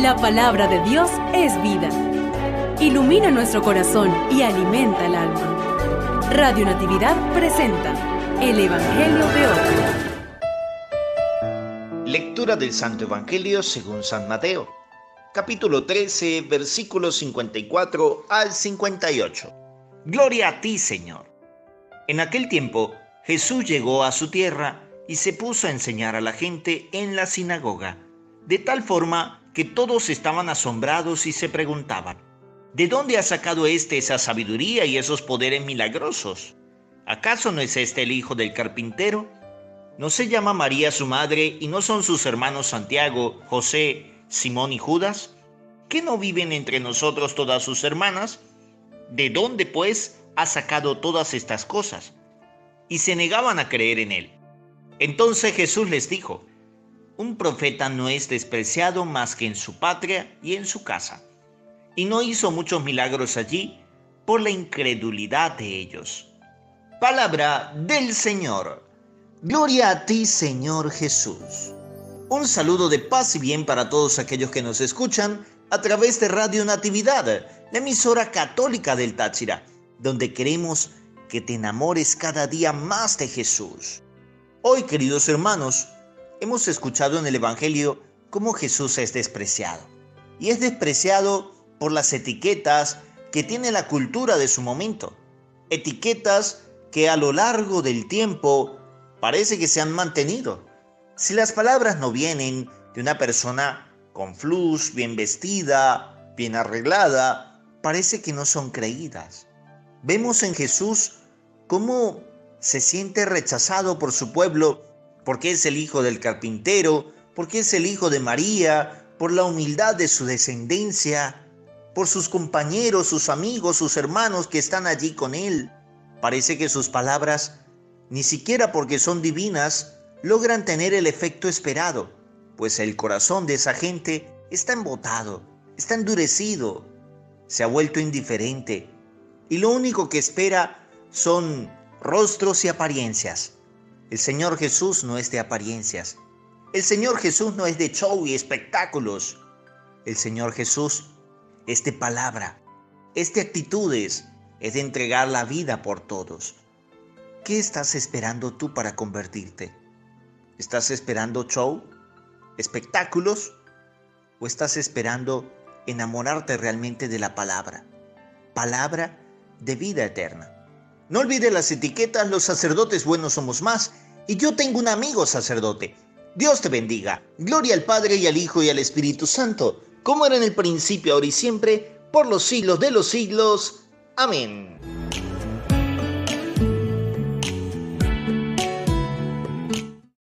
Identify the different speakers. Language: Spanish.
Speaker 1: La palabra de Dios es vida. Ilumina nuestro corazón y alimenta el alma. Radio Natividad presenta el Evangelio de hoy.
Speaker 2: Lectura del Santo Evangelio según San Mateo, capítulo 13, versículos 54 al 58. Gloria a ti, Señor. En aquel tiempo, Jesús llegó a su tierra y se puso a enseñar a la gente en la sinagoga, de tal forma que todos estaban asombrados y se preguntaban: ¿de dónde ha sacado esa sabiduría y esos poderes milagrosos? ¿Acaso no es el hijo del carpintero? ¿No se llama María su madre y no son sus hermanos Santiago, José, Simón y Judas? ¿Qué no viven entre nosotros todas sus hermanas? ¿De dónde, pues, ha sacado todas estas cosas? Y se negaban a creer en él. Entonces Jesús les dijo: un profeta no es despreciado más que en su patria y en su casa. Y no hizo muchos milagros allí por la incredulidad de ellos. Palabra del Señor. Gloria a ti, Señor Jesús. Un saludo de paz y bien para todos aquellos que nos escuchan a través de Radio Natividad, la emisora católica del Táchira, donde queremos que te enamores cada día más de Jesús. Hoy, queridos hermanos, hemos escuchado en el Evangelio cómo Jesús es despreciado. Y es despreciado por las etiquetas que tiene la cultura de su momento. Etiquetas que a lo largo del tiempo parece que se han mantenido. Si las palabras no vienen de una persona con flus, bien vestida, bien arreglada, parece que no son creídas. Vemos en Jesús cómo se siente rechazado por su pueblo porque es el hijo del carpintero, porque es el hijo de María, por la humildad de su descendencia, por sus compañeros, sus amigos, sus hermanos que están allí con él. Parece que sus palabras, ni siquiera porque son divinas, logran tener el efecto esperado, pues el corazón de esa gente está embotado, está endurecido, se ha vuelto indiferente, y lo único que espera son rostros y apariencias. El Señor Jesús no es de apariencias. El Señor Jesús no es de show y espectáculos. El Señor Jesús es de palabra, es de actitudes, es de entregar la vida por todos. ¿Qué estás esperando tú para convertirte? ¿Estás esperando show, espectáculos? ¿O estás esperando enamorarte realmente de la palabra? Palabra de vida eterna. No olvides las etiquetas, los sacerdotes buenos somos más, y yo tengo un amigo sacerdote. Dios te bendiga. Gloria al Padre y al Hijo y al Espíritu Santo, como era en el principio, ahora y siempre, por los siglos de los siglos. Amén.